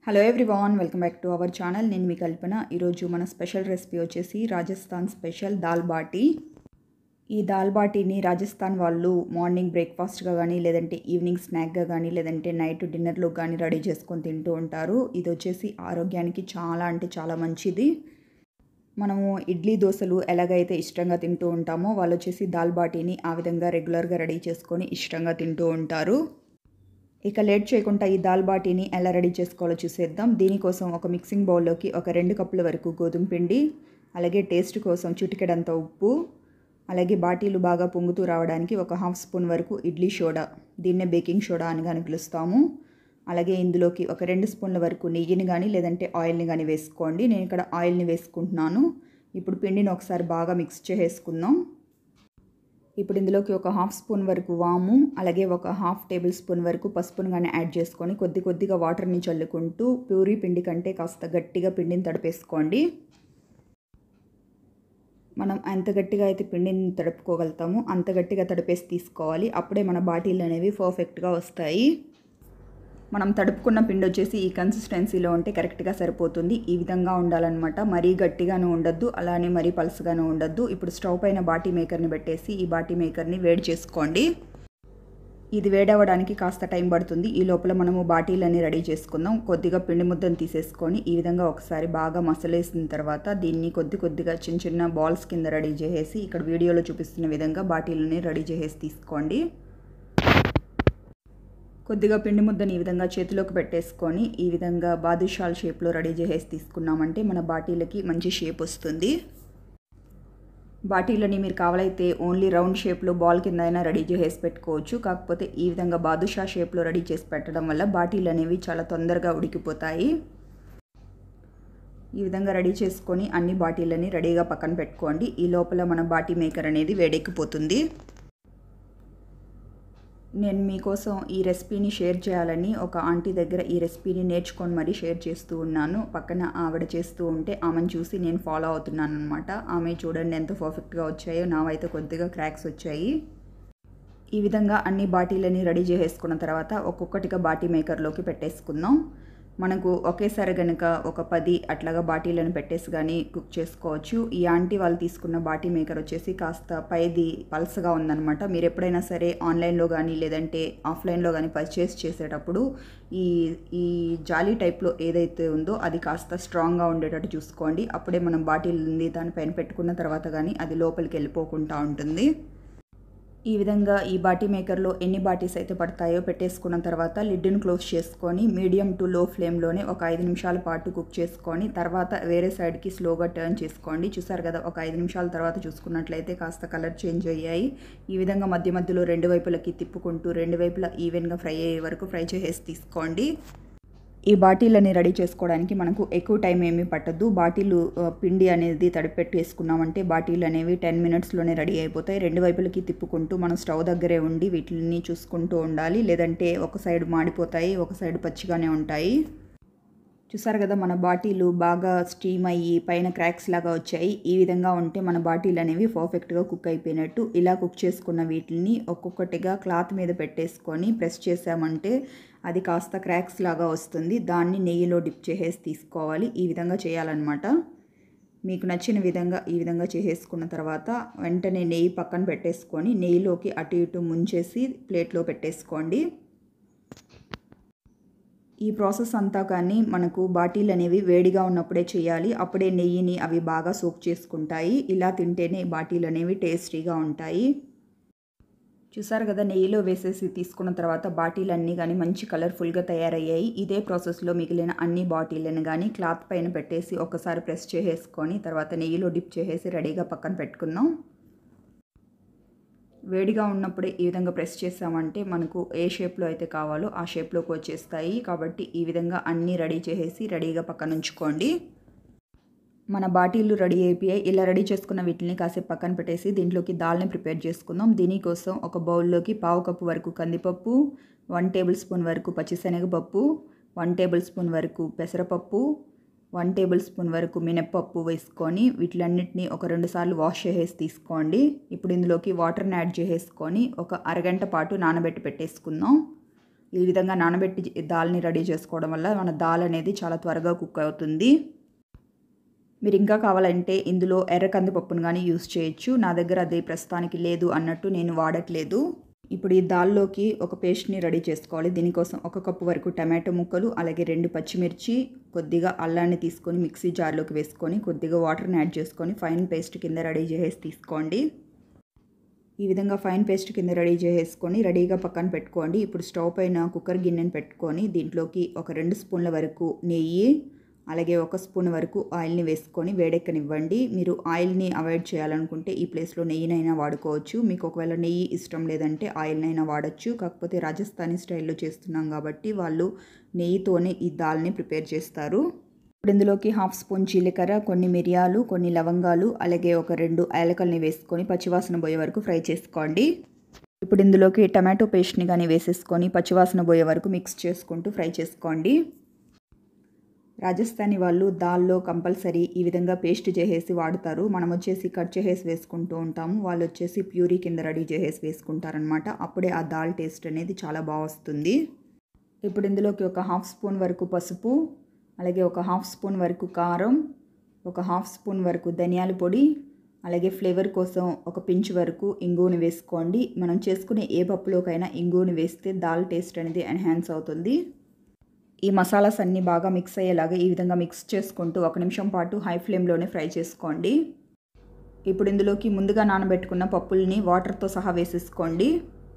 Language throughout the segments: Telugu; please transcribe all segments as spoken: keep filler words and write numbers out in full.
Hello everyone, welcome back to our channel. నేను మీ కల్పన. ఈరోజు మన స్పెషల్ రెసిపీ వచ్చేసి రాజస్థాన్ స్పెషల్ దాల్ బాటీ. ఈ దాల్ బాటీని రాజస్థాన్ వాళ్ళు మార్నింగ్ బ్రేక్ఫాస్ట్గా కానీ, లేదంటే ఈవినింగ్ స్నాక్గా కానీ, లేదంటే నైట్ డిన్నర్లో కానీ రెడీ చేసుకొని తింటూ ఉంటారు. ఇది వచ్చేసి ఆరోగ్యానికి చాలా అంటే చాలా మంచిది. మనము ఇడ్లీ దోశలు ఎలాగైతే ఇష్టంగా తింటూ ఉంటామో, వాళ్ళు వచ్చేసి దాల్ బాటీని ఆ విధంగా రెగ్యులర్గా రెడీ చేసుకొని ఇష్టంగా తింటూ ఉంటారు. ఇక లేట్ చేయకుండా ఈ దాల్ బాటీని ఎలా రెడీ చేసుకోవాలో చూసేద్దాం. దీనికోసం ఒక మిక్సింగ్ బౌల్లోకి ఒక రెండు కప్పుల వరకు గోధుమ పిండి, అలాగే టేస్ట్ కోసం చిటికెడంత ఉప్పు, అలాగే బాటీలు బాగా పొంగుతూ రావడానికి ఒక హాఫ్ స్పూన్ వరకు ఇడ్లీ సోడా, దీన్నే బేకింగ్ సోడా అని కానీ పిలుస్తాము. అలాగే ఇందులోకి ఒక రెండు స్పూన్ల వరకు నెయ్యిని కానీ లేదంటే ఆయిల్ని కానీ వేసుకోండి. నేను ఇక్కడ ఆయిల్ని వేసుకుంటున్నాను. ఇప్పుడు పిండిని ఒకసారి బాగా మిక్స్ చేసుకుందాం. ఇప్పుడు ఇందులోకి ఒక హాఫ్ స్పూన్ వరకు వాము, అలాగే ఒక హాఫ్ టేబుల్ స్పూన్ వరకు పసుపును కానీ యాడ్ చేసుకొని కొద్ది కొద్దిగా వాటర్ని చల్లుకుంటూ ప్యూరీ పిండి కంటే కాస్త గట్టిగా పిండిని తడిపేసుకోండి. మనం ఎంత గట్టిగా అయితే పిండిని తడుపుకోగలుగుతామో అంత గట్టిగా తడిపేసి తీసుకోవాలి. అప్పుడే మన బాటీలు అనేవి పర్ఫెక్ట్గా వస్తాయి. మనం తడుపుకున్న పిండి వచ్చేసి ఈ కన్సిస్టెన్సీలో ఉంటే కరెక్ట్గా సరిపోతుంది. ఈ విధంగా ఉండాలన్నమాట. మరీ గట్టిగాను ఉండద్దు, అలానే మరీ పలుసుగాను ఉండద్దు. ఇప్పుడు స్టవ్ పైన బాటీ మేకర్ని పెట్టేసి ఈ బాటీ మేకర్ని వేడి చేసుకోండి. ఇది వేడవడానికి కాస్త టైం పడుతుంది. ఈ లోపల మనము బాటీలన్నీ రెడీ చేసుకుందాం. కొద్దిగా పిండి ముద్దను తీసేసుకొని ఈ విధంగా ఒకసారి బాగా మసలేసిన తర్వాత దీన్ని కొద్ది కొద్దిగా చిన్న చిన్న బాల్స్ కింద రెడీ చేసేసి ఇక్కడ వీడియోలో చూపిస్తున్న విధంగా బాటీలని రెడీ చేసేసి తీసుకోండి. కొద్దిగా పిండి ముద్దని ఈ విధంగా చేతిలోకి పెట్టేసుకొని ఈ విధంగా బాదుషాల్ షేప్లో రెడీ చేసేసి తీసుకున్నామంటే మన బాటీలకి మంచి షేప్ వస్తుంది. బాటీలని మీరు కావాలైతే ఓన్లీ రౌండ్ షేప్లో బాల్ కింద అయినా రెడీ చేసేసి పెట్టుకోవచ్చు. కాకపోతే ఈ విధంగా బాదుషా షేప్లో రెడీ చేసి పెట్టడం వల్ల బాటీలు అనేవి చాలా తొందరగా ఉడికిపోతాయి. ఈ విధంగా రెడీ చేసుకొని అన్ని బాటీలని రెడీగా పక్కన పెట్టుకోండి. ఈ లోపల మన బాటీ మేకర్ అనేది వేడెక్కిపోతుంది. నేను మీకోసం ఈ రెసిపీని షేర్ చేయాలని ఒక ఆంటీ దగ్గర ఈ రెసిపీని నేర్చుకొని మరీ షేర్ చేస్తూ ఉన్నాను. పక్కన ఆవిడ చేస్తూ ఉంటే ఆమెను చూసి నేను ఫాలో అవుతున్నాను అనమాట. ఆమె చూడండి ఎంత పర్ఫెక్ట్గా వచ్చాయో, నావైతే కొద్దిగా క్రాక్స్ వచ్చాయి. ఈ విధంగా అన్ని బాటీలని రెడీ చేసేసుకున్న తర్వాత ఒక్కొక్కటిగా బాటీ మేకర్లోకి పెట్టేసుకుందాం. మనకు ఒకేసారి కనుక ఒక పది అట్లాగా బాటీలను పెట్టేసి కానీ కుక్ చేసుకోవచ్చు. ఈ ఆంటీ వాళ్ళు తీసుకున్న బాటీ మేకర్ వచ్చేసి కాస్త పైది పల్సగా ఉందన్నమాట. మీరు ఎప్పుడైనా సరే ఆన్లైన్లో కానీ లేదంటే ఆఫ్లైన్లో కానీ పర్చేస్ చేసేటప్పుడు ఈ ఈ జాలీ టైప్లో ఏదైతే ఉందో అది కాస్త స్ట్రాంగ్గా ఉండేటట్టు చూసుకోండి. అప్పుడే మనం బాటిల్ ఉంది దానిపైన పెట్టుకున్న తర్వాత కానీ అది లోపలికి వెళ్ళిపోకుండా ఉంటుంది. ఈ విధంగా ఈ బాటీ మేకర్లో ఎన్ని బాటీస్ అయితే పడతాయో పెట్టేసుకున్న తర్వాత లిడ్ని క్లోజ్ చేసుకొని మీడియం టు లో ఫ్లేమ్లోనే ఒక ఐదు నిమిషాల పాటు కుక్ చేసుకొని తర్వాత వేరే సైడ్కి స్లోగా టర్న్ చేసుకోండి. చూసారు కదా, ఒక ఐదు నిమిషాల తర్వాత చూసుకున్నట్లయితే కాస్త కలర్ చేంజ్ అయ్యాయి. ఈ విధంగా మధ్య మధ్యలో రెండు వైపులకి తిప్పుకుంటూ రెండు వైపులా ఈవెన్గా ఫ్రై అయ్యే వరకు ఫ్రై చేసేసి తీసుకోండి. ఈ బాటీలని రెడీ చేసుకోవడానికి మనకు ఎక్కువ టైం ఏమీ పట్టదు. బాటీలు పిండి అనేది తడిపెట్టి వేసుకున్నామంటే బాటీలు అనేవి టెన్ మినిట్స్లోనే రెడీ అయిపోతాయి. రెండు వైపులకి తిప్పుకుంటూ మనం స్టవ్ దగ్గరే ఉండి వీటిని చూసుకుంటూ ఉండాలి. లేదంటే ఒక సైడ్ మాడిపోతాయి, ఒక సైడ్ పచ్చిగానే ఉంటాయి. చూసారు కదా, మన బాటీలు బాగా స్టీమ్ అయ్యి పైన క్రాక్స్ లాగా వచ్చాయి. ఈ విధంగా ఉంటే మన బాటీలు అనేవి పర్ఫెక్ట్గా కుక్ అయిపోయినట్టు. ఇలా కుక్ చేసుకున్న వీటిని ఒక్కొక్కటిగా క్లాత్ మీద పెట్టేసుకొని ప్రెస్ చేసామంటే అది కాస్త క్రాక్స్ లాగా వస్తుంది. దాన్ని నెయ్యిలో డిప్ చేసేసి తీసుకోవాలి. ఈ విధంగా చేయాలన్నమాట. మీకు నచ్చిన విధంగా ఈ విధంగా చేసేసుకున్న తర్వాత వెంటనే నెయ్యి పక్కన పెట్టేసుకొని నెయ్యిలోకి అటు ఇటు ముంచేసి ప్లేట్లో పెట్టేసుకోండి. ఈ ప్రాసెస్ అంతా కానీ మనకు బాటీలు అనేవి వేడిగా ఉన్నప్పుడే చేయాలి. అప్పుడే నెయ్యిని అవి బాగా సోక్ చేసుకుంటాయి. ఇలా తింటేనే బాటీలు అనేవి టేస్టీగా ఉంటాయి. చూసారు కదా, నెయ్యిలో వేసేసి తీసుకున్న తర్వాత బాటీలు అన్నీ కానీ మంచి కలర్ఫుల్గా తయారయ్యాయి. ఇదే ప్రాసెస్లో మిగిలిన అన్ని బాటీలను కానీ క్లాత్ పైన పెట్టేసి ఒకసారి ప్రెస్ చేసేసుకొని తర్వాత నెయ్యిలో డిప్ చేసేసి రెడీగా పక్కన పెట్టుకుందాం. వేడిగా ఉన్నప్పుడే ఈ విధంగా ప్రెస్ చేసామంటే మనకు ఏ షేప్లో అయితే కావాలో ఆ షేప్లోకి వచ్చేస్తాయి. కాబట్టి ఈ విధంగా అన్నీ రెడీ చేసేసి రెడీగా పక్కన ఉంచుకోండి. మన బాటీలు రెడీ అయిపోయాయి. ఇలా రెడీ చేసుకున్న వీటిని కాసేపు పక్కన పెట్టేసి దీంట్లోకి దాల్ని ప్రిపేర్ చేసుకుందాం. దీనికోసం ఒక బౌల్లోకి పావు కప్పు వరకు కందిపప్పు, వన్ టేబుల్ స్పూన్ వరకు పచ్చిశనగపప్పు, వన్ టేబుల్ స్పూన్ వరకు పెసరపప్పు, వన్ టేబుల్ స్పూన్ వరకు మినప్పప్పు వేసుకొని వీటిలన్నిటిని ఒక రెండు సార్లు వాష్ చేసేసి తీసుకోండి. ఇప్పుడు ఇందులోకి వాటర్ని యాడ్ చేసేసుకొని ఒక అరగంట పాటు నానబెట్టి పెట్టేసుకుందాం. ఈ విధంగా నానబెట్టి దాల్ని రెడీ చేసుకోవడం వల్ల మన దాల్ అనేది చాలా త్వరగా కుక్ అవుతుంది. మీరు ఇంకా కావాలంటే ఇందులో ఎర్ర కందిపప్పును కానీ యూస్ చేయొచ్చు. నా దగ్గర అది ప్రస్తుతానికి లేదు అన్నట్టు నేను వాడట్లేదు. ఇప్పుడు ఈ దాల్లోకి ఒక పేస్ట్ని రెడీ చేసుకోవాలి. దీనికోసం ఒక కప్పు వరకు టమాటో ముక్కలు, అలాగే రెండు పచ్చిమిర్చి, కొద్దిగా అల్లాన్ని తీసుకొని మిక్సీ జార్లోకి వేసుకొని కొద్దిగా వాటర్ని యాడ్ చేసుకొని ఫైన్ పేస్ట్ కింద రెడీ చేసేసి తీసుకోండి. ఈ విధంగా ఫైన్ పేస్ట్ కింద రెడీ చేసేసుకొని రెడీగా పక్కన పెట్టుకోండి. ఇప్పుడు స్టవ్ పైన కుక్కర్ గిన్నెని పెట్టుకొని దీంట్లోకి ఒక రెండు స్పూన్ల వరకు నెయ్యి, అలాగే ఒక స్పూన్ వరకు ఆయిల్ని వేసుకొని వేడెక్కనివ్వండి. మీరు ఆయిల్ని అవాయిడ్ చేయాలనుకుంటే ఈ ప్లేస్లో నెయ్యినైనా వాడుకోవచ్చు. మీకు ఒకవేళ నెయ్యి ఇష్టం లేదంటే ఆయిల్నైనా వాడచ్చు. కాకపోతే రాజస్థానీ స్టైల్లో చేస్తున్నాం కాబట్టి వాళ్ళు నెయ్యితోనే ఈ దాల్ని ప్రిపేర్ చేస్తారు. ఇప్పుడు ఇందులోకి హాఫ్ స్పూన్ జీలకర్ర, కొన్ని మిరియాలు, కొన్ని లవంగాలు, అలాగే ఒక రెండు యాలకల్ని వేసుకొని పచ్చివాసన పోయే వరకు ఫ్రై చేసుకోండి. ఇప్పుడు ఇందులోకి టమాటో పేస్ట్ని కానీ వేసేసుకొని పచ్చివాసన పోయే వరకు మిక్స్ చేసుకుంటూ ఫ్రై చేసుకోండి. రాజస్థానీ వాళ్ళు దాల్లో కంపల్సరీ ఈ విధంగా పేస్ట్ చేసేసి వాడతారు. మనం వచ్చేసి కట్ చేసేసి వేసుకుంటూ ఉంటాము. వాళ్ళు వచ్చేసి ప్యూరీ కింద రెడీ చేసేసి వేసుకుంటారనమాట. అప్పుడే ఆ దాల్ టేస్ట్ అనేది చాలా బాగా వస్తుంది. ఇప్పుడు ఇందులోకి ఒక హాఫ్ స్పూన్ వరకు పసుపు, అలాగే ఒక హాఫ్ స్పూన్ వరకు కారం, ఒక హాఫ్ స్పూన్ వరకు ధనియాల పొడి, అలాగే ఫ్లేవర్ కోసం ఒక పించ్ వరకు ఇంగువని వేసుకోండి. మనం చేసుకునే ఏ పప్పులోకైనా ఇంగువని వేస్తే దాల్ టేస్ట్ అనేది ఎన్హాన్స్ అవుతుంది. ఈ మసాలాస్ అన్నీ బాగా మిక్స్ అయ్యేలాగా ఈ విధంగా మిక్స్ చేసుకుంటూ ఒక నిమిషం పాటు హై ఫ్లేమ్లోనే ఫ్రై చేసుకోండి. ఇప్పుడు ఇందులోకి ముందుగా నానబెట్టుకున్న పప్పుల్ని వాటర్తో సహా వేసేసుకోండి.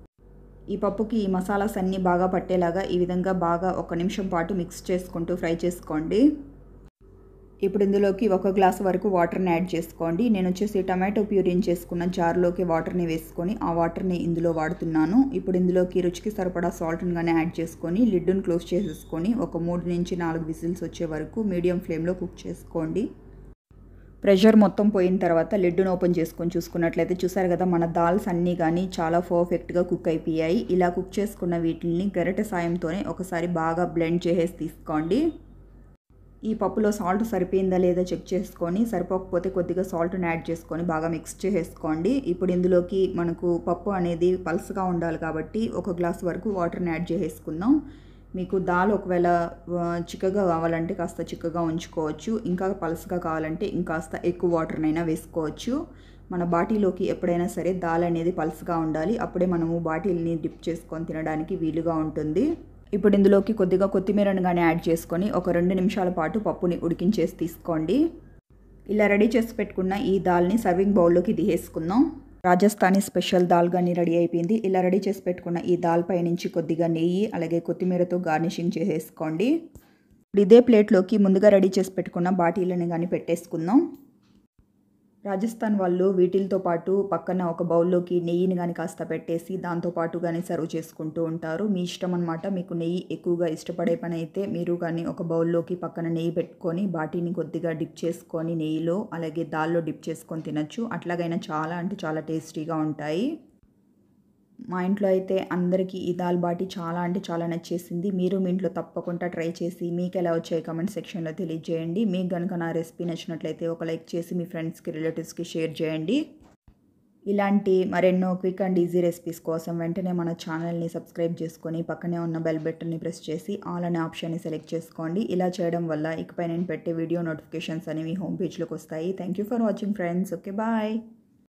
ఈ పప్పుకి ఈ మసాలాస్ అన్నీ బాగా పట్టేలాగా ఈ విధంగా బాగా ఒక నిమిషం పాటు మిక్స్ చేసుకుంటూ ఫ్రై చేసుకోండి. ఇప్పుడు ఇందులోకి ఒక గ్లాస్ వరకు వాటర్ని యాడ్ చేసుకోండి. నేను వచ్చేసి టమాటో ప్యూరీని చేసుకున్న జార్లోకి వాటర్ని వేసుకొని ఆ వాటర్ని ఇందులో వాడుతున్నాను. ఇప్పుడు ఇందులోకి రుచికి సరిపడా సాల్ట్ని కానీ యాడ్ చేసుకొని లిడ్డును క్లోజ్ చేసేసుకొని ఒక మూడు నుంచి నాలుగు విజిల్స్ వచ్చే వరకు మీడియం ఫ్లేమ్లో కుక్ చేసుకోండి. ప్రెషర్ మొత్తం పోయిన తర్వాత లిడ్డును ఓపెన్ చేసుకొని చూసుకున్నట్లయితే చూసారు కదా, మన దాల్స్ అన్నీ కానీ చాలా పర్ఫెక్ట్గా కుక్ అయిపోయాయి. ఇలా కుక్ చేసుకున్న వీటిని గరిటె సాయంతోనే ఒకసారి బాగా బ్లెండ్ చేసేసి తీసుకోండి. ఈ పప్పులో సాల్ట్ సరిపోయిందా లేదా చెక్ చేసుకొని, సరిపోకపోతే కొద్దిగా సాల్ట్ని యాడ్ చేసుకొని బాగా మిక్స్ చేసేసుకోండి. ఇప్పుడు ఇందులోకి మనకు పప్పు అనేది పల్స్గా ఉండాలి కాబట్టి ఒక గ్లాస్ వరకు వాటర్ని యాడ్ చేసేసుకుందాం. మీకు దాల్ ఒకవేళ చిక్కగా కావాలంటే కాస్త చిక్కగా ఉంచుకోవచ్చు. ఇంకా పల్స్గా కావాలంటే ఇంకాస్త ఎక్కువ వాటర్నైనా వేసుకోవచ్చు. మన బాటీలోకి ఎప్పుడైనా సరే దాల్ అనేది పల్స్గా ఉండాలి. అప్పుడే మనము బాటిల్ని డిప్ చేసుకొని తినడానికి వీలుగా ఉంటుంది. ఇప్పుడు ఇందులోకి కొద్దిగా కొత్తిమీరను కానీ యాడ్ చేసుకొని ఒక రెండు నిమిషాల పాటు పప్పుని ఉడికించేసి తీసుకోండి. ఇలా రెడీ చేసి పెట్టుకున్న ఈ దాల్ని సర్వింగ్ బౌల్లోకి తీసేసుకుందాం. రాజస్థానీ స్పెషల్ దాల్ కానీ రెడీ అయిపోయింది. ఇలా రెడీ చేసి పెట్టుకున్న ఈ దాల్ పై నుంచి కొద్దిగా నెయ్యి అలాగే కొత్తిమీరతో గార్నిషింగ్ చేసేసుకోండి. ఇప్పుడు ఇదే ప్లేట్లోకి ముందుగా రెడీ చేసి పెట్టుకున్న బాటీలను కానీ పెట్టేసుకుందాం. రాజస్థాన్ వాళ్ళు వీటితో పాటు పక్కన ఒక బౌల్లోకి నెయ్యిని కానీ కాస్త పెట్టేసి దాంతో పాటు కానీ సర్వ్ చేసుకుంటూ ఉంటారు. మీ ఇష్టం అనమాట. మీకు నెయ్యి ఎక్కువగా ఇష్టపడే పని అయితే మీరు కానీ ఒక బౌల్లోకి పక్కన నెయ్యి పెట్టుకొని బాటీని కొద్దిగా డిప్ చేసుకొని నెయ్యిలో అలాగే దాల్లో డిప్ చేసుకొని తినచ్చు. అట్లాగైనా చాలా అంటే చాలా టేస్టీగా ఉంటాయి. మా ఇంట్లో అయితే అందరికీ ఈ దాల్ బాటీ చాలా అంటే చాలా నచ్చేసింది. మీరు మీ ఇంట్లో తప్పకుండా ట్రై చేసి మీకు ఎలా వచ్చాయి కామెంట్ సెక్షన్లో తెలియజేయండి. మీకు కనుక నా రెసిపీ నచ్చినట్లయితే ఒక లైక్ చేసి మీ ఫ్రెండ్స్కి రిలేటివ్స్కి షేర్ చేయండి. ఇలాంటి మరెన్నో క్విక్ అండ్ ఈజీ రెసిపీస్ కోసం వెంటనే మన ఛానల్ని సబ్స్క్రైబ్ చేసుకొని పక్కనే ఉన్న బెల్ బటన్ని ప్రెస్ చేసి ఆల్ అనే ఆప్షన్ని సెలెక్ట్ చేసుకోండి. ఇలా చేయడం వల్ల ఇకపై నేను పెట్టే వీడియో నోటిఫికేషన్స్ అనేవి హోమ్ పేజ్లోకి వస్తాయి. Thank you for watching friends. Okay, bye.